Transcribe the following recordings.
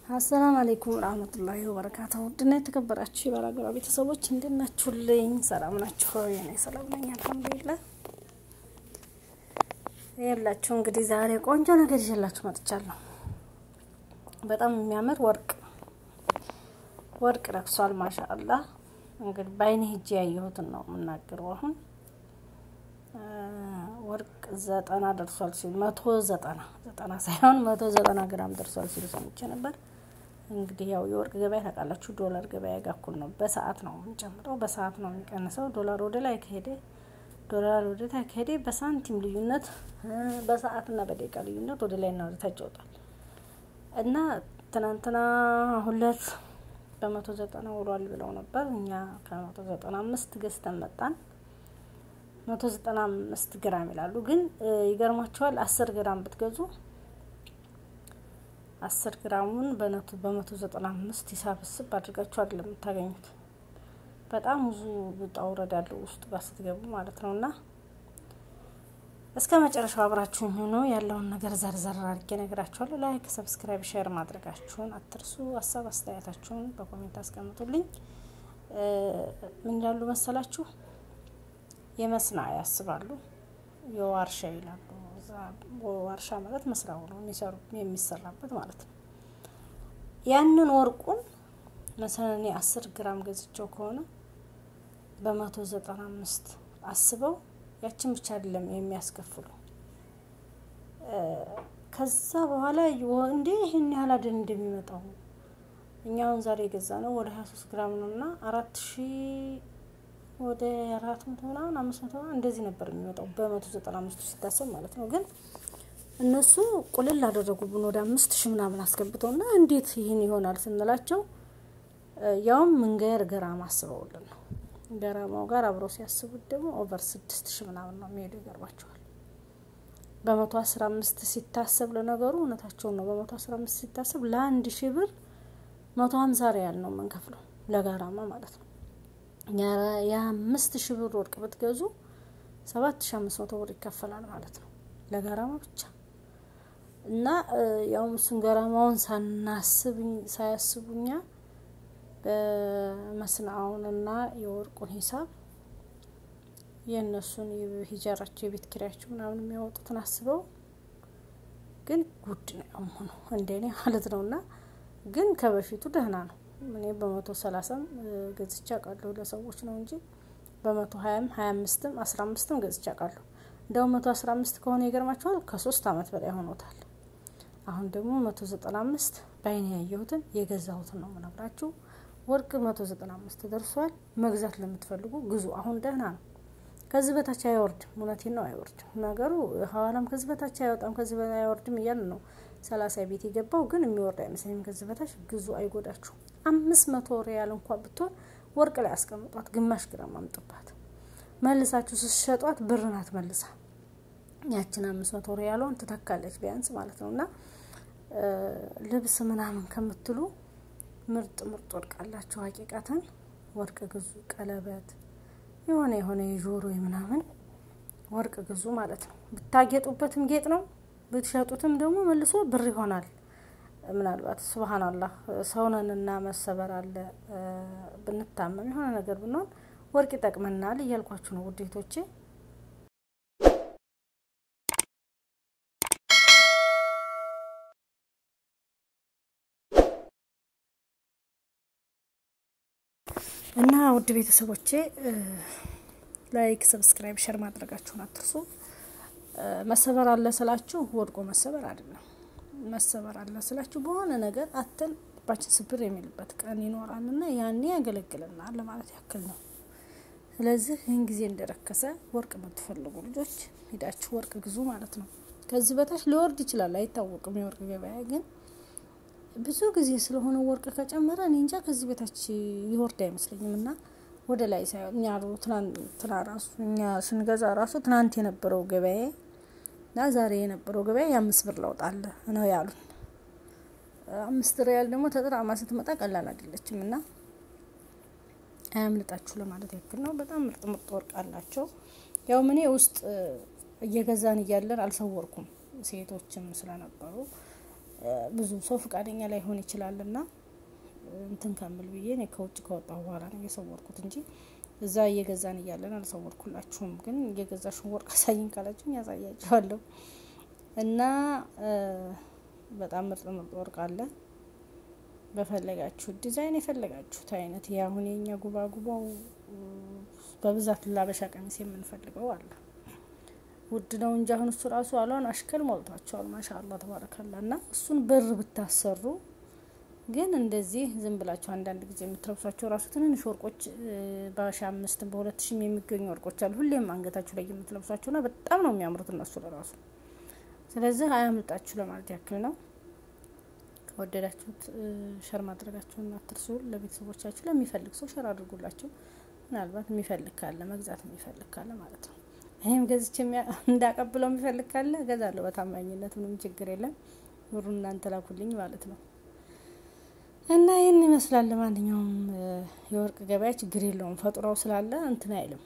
አሰላሙ አለይኩም ወራህመቱላሂ ወበረካቱሁ ድና የተከበራችሁ የባላገራ ቤተሰቦች እንደናችሁልኝ ሰላም ናችሁ እኔ ሰላም ነኝ አልሐምዱሊላህ ያላችሁ እንግዲህ ዛሬ ቆንጆ ነገር ይዤላችሁ መጥቻለሁ በጣም የሚያምር ወርቅ ረክሷል ማሻአላህ እንግዲህ ባይኔ ሄጄ ያየሁትን ነው የምናገረው አሁን ወርቅ 90 ደርሷል ሲል 190 ሳይሆን 190 ግራም ደርሷል ሲል ሰምቼ ነበር እንግዲህ ያው የወርቅ ገበያ ታውቃላችሁ ዶላር ገበያ ጋር እኩል ነው በሰዓት ነው የምንጨምረው በሰዓት ነው የሚቀንሰው ዶላር ወደ ላይ ከሄደ በሳንቲም ልዩነት በሰዓትና በደቂቃ ልዩነት ወደ ላይ ነው ተጫውቷል እና ትናንትና ሁለት በ190 ወሯል ብለው ነበር እኛ ከ195 ገዝተን መጣን 195 ግራም ይላሉ ግን ይገርማችኋል 10 ግራም ብትገዙ 10 ግራሙን በ195 ሂሳብስብ አድርጋችሁ አይደለም ታገኙት በጣም ብዙ ወጣውረድ ያለው ውስጥ ጋር ስትገቡ ማለት ነውና እስከ መጨረሻው አብራችሁን ሆኖ ያለውን ነገር ዘርዘር አድርጌ ነግራችኋለሁ ላይክ ሰብስክራይብ ሼር ማድረጋችሁን አትርሱ ሀሳብ አስተያየታችሁን በኮሜንት አስቀምጡልኝ ምን ያሉ መሰላችሁ የመስና ያስባሉ የዋርሻ ይላሉ ዋርሻ ማለት መስራው ነው የሚሰራበት ማለት ነው ያንን ወርቁን መሰለኔ 10 ግራም ገዝቼው ከሆነ በ195 አስበው ያችን ብቻ አይደለም የሚያስከፍሉ ከዛ በኋላ እንዴ ይሄን ያህል አይደል እንደሚመጣው እኛውን ዛሬ ገዛነው ወደ 23 ግራም ነውና 4000 ወደ 400 ምናምን 500 እንደዚህ ነበር የሚመጣው በ195 ሲታሰብ ማለት ነው ግን እነሱ ቁልል አደረጉብን ወደ 5000 ምናምን አስገብተውና እንዴት ይሄን ይሆናል ስንላቸው ያው መንገር ግራም አስበውልን ነው ግራማው ጋር አብረው ሲያስቡት ደግሞ ኦቨር 6000 ምናምን ነው የሚሄደው ይገርባቸዋል በ115 ሲታሰብ ለነገሩ እነታቸው ነው በ115 ሲታሰብ ለ1000 ብር 150 ሪያል ነው መንከፍለው ለጋራማ ማለት ነው ያ 5000 ብር ወርቅ ብትገዙ 7500 ብር ይከፈላል ማለት ነው ለጋራማ ብቻ እና ያው እሱን ጋራማውን ሳያስቡኛ በመስናውንና የወርቁን ሂሳብ የነሱን የሂጃራቸው የቤት ኪራያቸው ምናምን የሚያወጡትን አስበው ግን ጉድ ነው እንደኔ ማለት ነውና ግን ከበፊቱ ደህና ነው እኔ በ130 ገዝቻ ቃለሁ ለሰዎች ነው እንጂ በ120 25 15 ገዝቻ ቃለሁ እንደው 115 ከሆነ ይገርማችኋል ከ3 አመት በላይ ሆኖታል አሁን ደግሞ 195 ባይኔ ያየሁትን የገዛሁትን ነው ምናግራችሁ ወርቅ 195 ደርሷል መግዛት ለምትፈልጉ ግዙ አሁን ደህና ነው ከዚህ በታች አይወርድም እውነቴን ነው አይወርድም ነገሩ ሐዋላም ከዚህ በታች አይወጣም ከዚህ በላይ አይወርድም ይያል ነው 30 ቤት ይገባው ግን የሚወርድ አይመስልም ከዚህ በታች ግዙ አይጎዳችሁ 500 ሪያል እንኳን ብትሆን ወርቅ ላይ አስቀምጧት ግማሽ ግራም አምጥባት መልሳችሁ ሲሸጧት ብርናት መልሳ ያችን 500 ሪያሏን ተተካለች ቢያንስ ማለት ነውና ልብስ ምናምን ከምትሉ ምርጥ ወርቅ አላችሁ ሀቂቃተን ወርቅ ግዙ ቀለበት የሆነ የጆሮ ምናምን ወርቅ ግዙ ማለት ነው ብታጌጡበትም ጌጥ ነው ብትሸጡትም ደግሞ መልሶ ብር ይሆናል ምናልባት ሱብሃንአላህ ሰውነንና መሰበር አለ ብንታመም የሆነ ነገር ብንሆን ወርቅ ይጠቅመናል እያልኳችሁ ነው ውዴቶቼ እና ውድ ቤተሰቦቼ ላይክ ሰብስክራይብ ሼር ማድረጋችሁን አትርሱ መሰበር አለ ስላችሁ ወርቆ መሰበር አይደለም መሰበር አለ ስላችሁ በሆነ ነገር አተን ባች ስብር የሚልበት ቀን ይኖራልና ያኔ ያገለግለናል ለማለት ያክል ነው ስለዚህ ይህን ጊዜ እንደረከሰ ወርቅ የምትፈልጉ ልጆች ሄዳችሁ ወርቅ ግዙ ማለት ነው ከዚህ በታች ሊወርድ ይችላል አይታወቅም የወርቅ ገበያ ግን ብዙ ጊዜ ስለሆነ ወርቅ ከጨመረ እንጃ ከዚህ በታች ይወርድ አይመስልኝምና ወደ ላይ ሳይሆን ያሉ ትናንትና ራሱ እኛ ስንገዛ ራሱ ትናንት የነበረው ገበያ እና ዛሬ የነበረው ገበያ የ5 ብር ለውጥ አለ ነው ያሉን 5 ሪያል ደግሞ ተጥራማ ስትመጣ ቀላል አይደለችምና አያምልጣችሁ ለማለት ያክል ነው በጣም ምርጥ ወርቅ አላቸው ያው ምን ውስጥ እየገዛን ይያለን አልሰወርኩም ሴቶችም ስለነበሩ ብዙ ሰው ፍቃደኛ ላይ ሆነ ይችላልና እንትን ካምል ብዬ ነው ከውጭ ከወጣው በኋላ ነው የሰወርኩት እንጂ እዛ እየገዛን እያለን አልሰወርኩላችሁም። ግን እየገዛሽው ወርቅ አሳይኝ ካላችሁ ያሳያችኋለሁ። እና በጣም ምርጥ ወርቅ አለ። በፈለጋችሁ ዲዛይን የፈለጋችሁት አይነት ያሁን የኛ ጉባጉባው በብዛት ለአበሻ ቀሚስ የምንፈልገው አለ። ውድ ነው እንጂ አሁን እሱ ራሱ አሏን አሽከል ሞልቷቸዋል ማሻአላህ ተባረከላህ። እና እሱን ብር ብታሰሩ ግን እንደዚህ ዝም ብላችሁ አንዳንድ ጊዜ የምትለብሷቸው ራሱ ትንንሽ ወርቆች በ1500 በ2000 የሚገኙ ወርቆች አሉ ሁሌም አንገታችሁ ላይ የምትለብሷቸውና በጣም ነው የሚያምሩት እነሱ ለራሱ። ስለዚህ አያምልጣችሁ ለማለት ያክል ነው። ከወደዳችሁት ሸር ማድረጋችሁን አትርሱ። ለቤተሰቦቻችሁ ለሚፈልግ ሰው ሸር አድርጉላችሁ። ምናልባት የሚፈልግ ካለ መግዛት የሚፈልግ ካለ ማለት ነው። እኔም ገዝቼ እንዳቀብለው የሚፈልግ ካለ ገዛለሁ በታማኝነት ምንም ችግር የለም። ብሩን እናንተ ላኩልኝ ማለት ነው። እና ይሄን ይመስላል። ለማንኛውም የወርቅ ገበያ ችግር የለውም ፈጥሯው ስላለ እንትን አይልም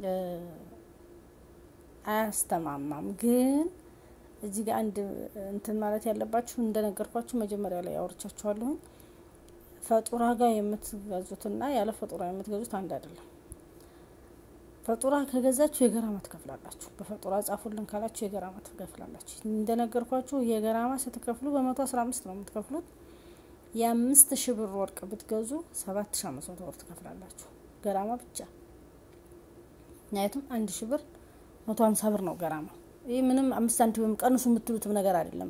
አያስተማማም። ግን እዚህ ጋር አንድ እንትን ማለት ያለባችሁ እንደነገርኳችሁ መጀመሪያ ላይ አውርቻችኋለሁ። ፈጡራ ጋር የምትገዙትና ያለ ፈጡራ የምትገዙት አንድ አይደለም። ፈጡራ ከገዛችሁ የገራማ ትከፍላላችሁ። በፈጡራ ጻፉልን ካላችሁ የገራማ ትከፍላላችሁ። እንደነገርኳችሁ የገራማ ስትከፍሉ በ115 ነው የምትከፍሉት። የ5000 ብር ወርቅ ብትገዙ 7500 ብር ትከፍላላችሁ ገራማ ብቻ። ያይቱም 1000 ብር 150 ብር ነው ገራማ። ይሄ ምንም 5 ሳንቲም ቀንሱ የምትሉትም ነገር አይደለም።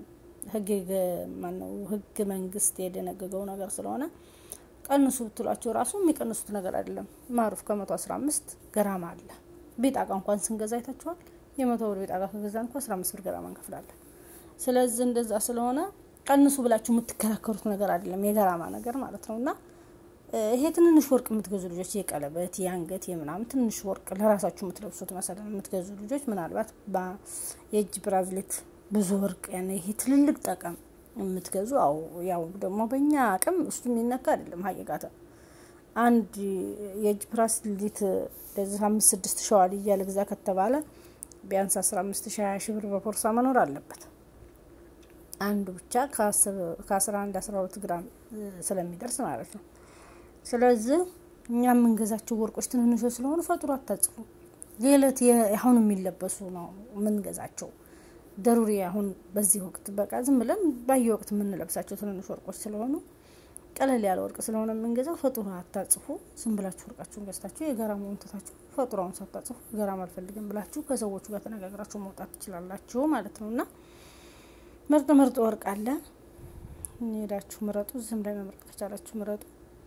ህግ መንግስት የደነገገው ነገር ስለሆነ ቀንሱ ብትሏቸው ራሱ የሚቀንሱት ነገር አይደለም። ማሩፍ ከ115 ገራማ አለ። ቢጣቃ እንኳን ስንገዛ አይታችኋል። የ100 ብር ቢጣቃ ከገዛን እንኳን 15 ብር ገራማ እንከፍላለን። ስለዚህ እንደዛ ስለሆነ ቀንሱ ብላችሁ የምትከራከሩት ነገር አይደለም የገራማ ነገር ማለት ነውና ይሄ ትንንሽ ወርቅ የምትገዙ ልጆች የቀለበት የአንገት የምናምን ትንንሽ ወርቅ ለራሳችሁ የምትለብሱት መሰለን የምትገዙ ልጆች ምናልባት የእጅ ብራዝሌት ብዙ ወርቅ ያኔ ይሄ ትልልቅ ጠቀም የምትገዙ ያው ደግሞ በእኛ አቅም እሱ የሚነካ አይደለም ሀቂቃታ። አንድ የእጅ ብራዝሌት ለዚህ 5-6 ሸዋል እያለ ግዛ ከተባለ ቢያንስ 15,000 ብር በፖርሳ መኖር አለበት። አንዱ ብቻ ከ11-12 ግራም ስለሚደርስ ማለት ነው። ስለዚህ እኛ የምንገዛቸው ወርቆች ትንንሽ ስለሆኑ ፈጥሮ አታጽፉ። ሌለት አሁን የሚለበሱ ነው የምንገዛቸው ደሩሪ አሁን በዚህ ወቅት በቃ ዝም ብለን ባየወቅት የምንለብሳቸው ትንንሽ ወርቆች ስለሆኑ ቀለል ያለ ወርቅ ስለሆነ የምንገዛው ፈጥሮ አታጽፉ። ዝም ብላችሁ ወርቃችሁን ገዝታችሁ የገራማውን ተታችሁ ፈጥሮውን ሳታጽፉ ገራማ አልፈልግም ብላችሁ ከሰዎቹ ጋር ተነጋግራችሁ መውጣት ትችላላችሁ ማለት ነውና ምርጥ ወርቅ አለ። ሄዳችሁ ምረጡ። ዝም ላይ መምረጥ ከቻላችሁ ምረጡ።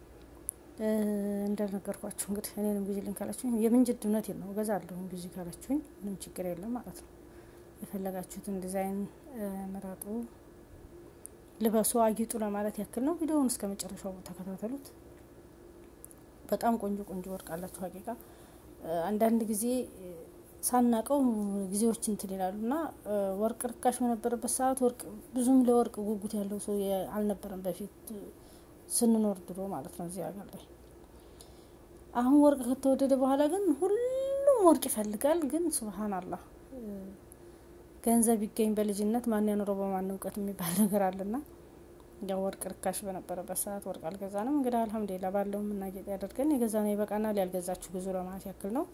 እንደነገርኳችሁ እንግዲህ እኔንም ግዢ ልንካላችሁ የምንጅድ እውነቴን ነው ገዛለሁ ግዢ ካላችሁኝ ምንም ችግር የለም ማለት ነው። የፈለጋችሁትን ዲዛይን ምረጡ፣ ልበሱ፣ አጊጡ ለማለት ያክል ነው። ቪዲዮውን እስከመጨረሻው ተከታተሉት። በጣም ቆንጆ ወርቅ አላችሁ ሀቂቃ። አንዳንድ ጊዜ ሳናቀው ጊዜዎች እንትን ይላሉና ወርቅ ርካሽ በነበረበት ሰዓት ወርቅ ብዙም ለወርቅ ጉጉት ያለው ሰው አልነበረም በፊት ስንኖር ድሮ ማለት ነው እዚህ ሀገር ላይ። አሁን ወርቅ ከተወደደ በኋላ ግን ሁሉም ወርቅ ይፈልጋል። ግን ሱብሃንአላህ ገንዘብ ይገኝ በልጅነት ማን ያኖረው በማን እውቀት የሚባል ነገር አለና ያው ወርቅ ርካሽ በነበረበት ሰዓት ወርቅ አልገዛንም። እንግዲህ አልহামዱሊላህ ባለው ምናጌጥ ያደርገን የገዛነው ይበቃናል። ያልገዛችሁ ብዙ ለማለት ያክል ነው።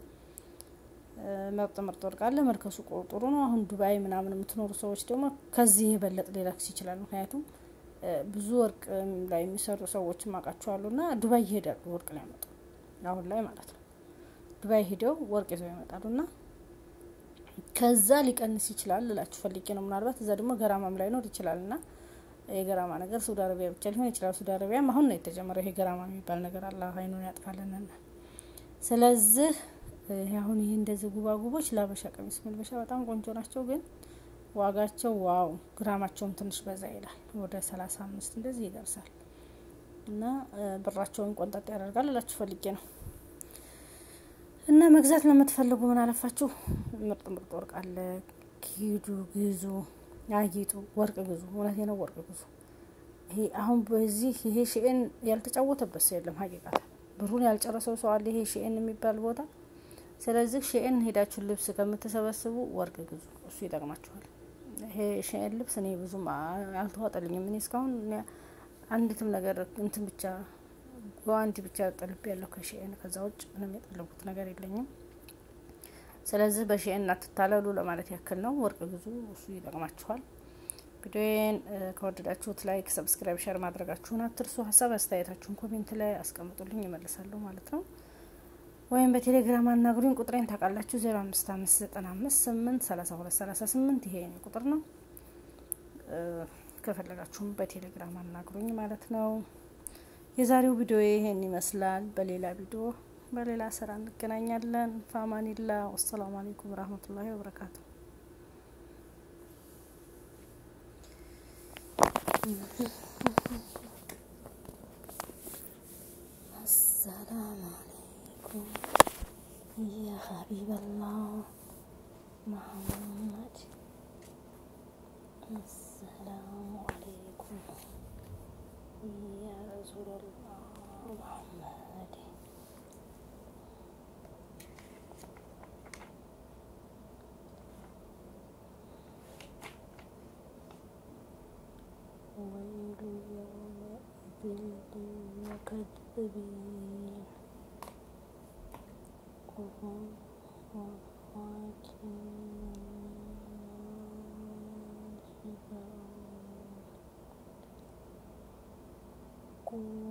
ምርጥ ወርቅ አለ። መርከሱ ጥሩ ነው። አሁን ዱባይ ምናምን የምትኖሩ ሰዎች ደግሞ ከዚህ የበለጠ ሊላክስ ይችላል። ምክንያቱም ብዙ ወርቅ ላይ የሚሰሩ ሰዎች ማቃቸዋሉና ዱባይ ይሄዳሉ ወርቅ ላይ ያመጡ አሁን ላይ ማለት ነው። ዱባይ ሄደው ወርቅ ይዘው ይመጣሉና ከዛ ሊቀንስ ይችላል ልላችሁ ፈልጌ ነው። ምናልባት እዛ ደግሞ ገራማም ላይ ነው ይችላልና የገራማ ነገር ሳውዲ አረቢያ ብቻ ሊሆን ይችላል። ሳውዲ አረቢያም አሁን ነው የተጀመረው ይሄ ገራማ የሚባል ነገር አላህ አይኑን ያጥፋልንና ስለዚህ አሁን ይሄ እንደዚህ ጉባጉቦች ለአበሻ ቀሚስ መልበሻ በጣም ቆንጆ ናቸው። ግን ዋጋቸው ዋው ግራማቸውም ትንሽ በዛ ይላል ወደ 35 እንደዚህ ይደርሳል እና ብራቸውን ቆንጣጣ ያደርጋል ልላችሁ ፈልጌ ነው። እና መግዛት ለምትፈልጉ ምን አለፋችሁ ምርጥ ወርቅ አለ። ኪዱ ግዙ፣ አጊጡ፣ ወርቅ ግዙ። ወላሂ ነው ወርቅ ግዙ። ይሄ አሁን በዚህ ይሄ ሺኤን ያልተጫወተበት ሰው የለም ሀቂቃ። ብሩን ያልጨረሰው ሰው አለ ይሄ ሺኤን የሚባል ቦታ። ስለዚህ ሺኤን ሄዳችሁ ልብስ ከምትሰበስቡ ወርቅ ግዙ፣ እሱ ይጠቅማችኋል። ይሄ ሻይን ልብስ እኔ ብዙም አልተዋጠልኝም። እኔ እስካሁን አንዲትም ነገር እንትን ብቻ ጓንቲ ብቻ ጠልብ ያለው ከሻይን ከዛ ውጭ ምንም የጠለብኩት ነገር የለኝም። ስለዚህ በሻይን አትታለሉ ለማለት ያክል ነው። ወርቅ ግዙ፣ እሱ ይጠቅማችኋል። ቪዲዮን ከወደዳችሁት ላይክ፣ ሰብስክራይብ፣ ሼር ማድረጋችሁን አትርሱ። ሀሳብ አስተያየታችሁን ኮሜንት ላይ አስቀምጡልኝ እመልሳለሁ ማለት ነው። ወይም በቴሌግራም አናግሩኝ። ቁጥሬን ታውቃላችሁ 0559583238 ይሄ የኔ ቁጥር ነው። ከፈለጋችሁም በቴሌግራም አናግሩኝ ማለት ነው። የዛሬው ቪዲዮ ይሄን ይመስላል። በሌላ ቪዲዮ በሌላ ስራ እንገናኛለን። ፋማኒላ ወሰላሙ አለይኩም ወራህመቱላሂ ወበረካቱ። السلام عليكم يا حبيب الله محمد. السلام عليكم يا رسول الله محمد. ويل يومئذ للمكذبين وهم والحاكمين